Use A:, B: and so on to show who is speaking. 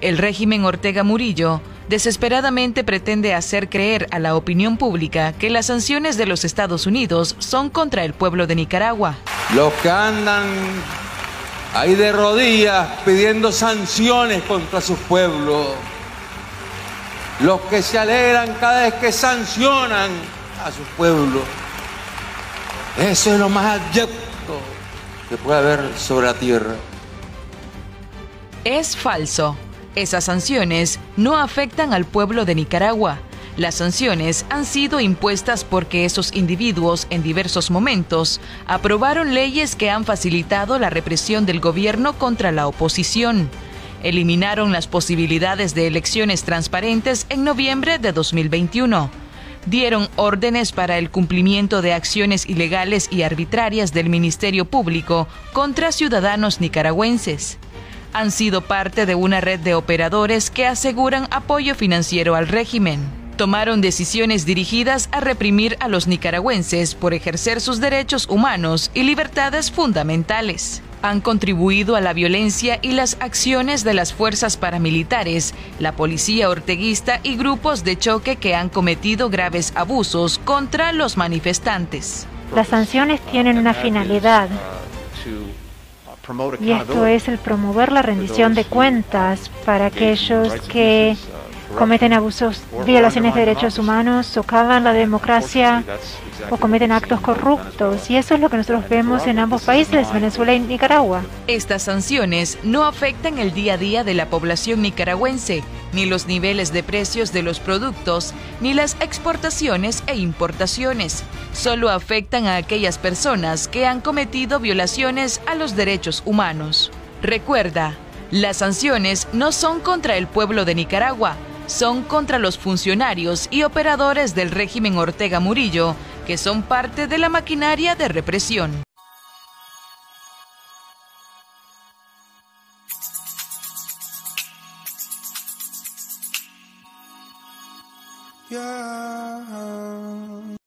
A: El régimen Ortega Murillo desesperadamente pretende hacer creer a la opinión pública que las sanciones de los Estados Unidos son contra el pueblo de Nicaragua.
B: Los que andan ahí de rodillas pidiendo sanciones contra sus pueblos, los que se alegran cada vez que sancionan a sus pueblos, eso es lo más abyecto que puede haber sobre la tierra.
A: Es falso. Esas sanciones no afectan al pueblo de Nicaragua. Las sanciones han sido impuestas porque esos individuos en diversos momentos aprobaron leyes que han facilitado la represión del gobierno contra la oposición. Eliminaron las posibilidades de elecciones transparentes en noviembre de 2021. Dieron órdenes para el cumplimiento de acciones ilegales y arbitrarias del Ministerio Público contra ciudadanos nicaragüenses. Han sido parte de una red de operadores que aseguran apoyo financiero al régimen. Tomaron decisiones dirigidas a reprimir a los nicaragüenses por ejercer sus derechos humanos y libertades fundamentales. Han contribuido a la violencia y las acciones de las fuerzas paramilitares, la policía orteguista y grupos de choque que han cometido graves abusos contra los manifestantes.
C: Las sanciones tienen una finalidad, y esto es el promover la rendición de cuentas para aquellos que cometen abusos, violaciones de derechos humanos, socavan la democracia o cometen actos corruptos. Y eso es lo que nosotros vemos en ambos países, Venezuela y Nicaragua.
A: Estas sanciones no afectan el día a día de la población nicaragüense, ni los niveles de precios de los productos, ni las exportaciones e importaciones. Solo afectan a aquellas personas que han cometido violaciones a los derechos humanos. Recuerda, las sanciones no son contra el pueblo de Nicaragua, son contra los funcionarios y operadores del régimen Ortega Murillo, que son parte de la maquinaria de represión.
D: Yeah.